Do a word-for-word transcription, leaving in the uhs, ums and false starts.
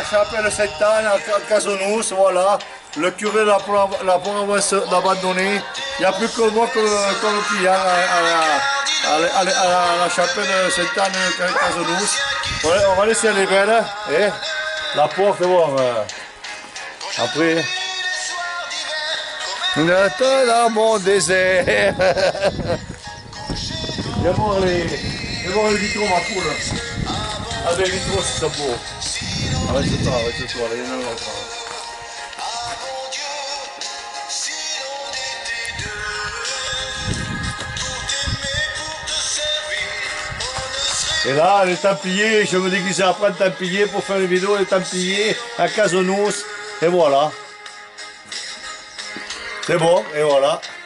chapelle Sainte-Anne à Casonous, voilà. Le curé l'a pour abandonné. Il n'y a plus que moi comme le client à, à, à, à, à la chapelle Sainte-Anne à Casonous. On va laisser les belles. Eh, la porte, bon. Euh, après. Notre dans mon désert. Viens voir les, viens voir les vitraux, ma poule. Ah, les vitraux, c'est ça beau. Arrête-toi, arrête-toi, il y en a l'autre. Et là, les Templiers, je me déguisais après en Templier pour faire une vidéo, les Templiers à Casonous. Et voilà. C'est bon, et voilà.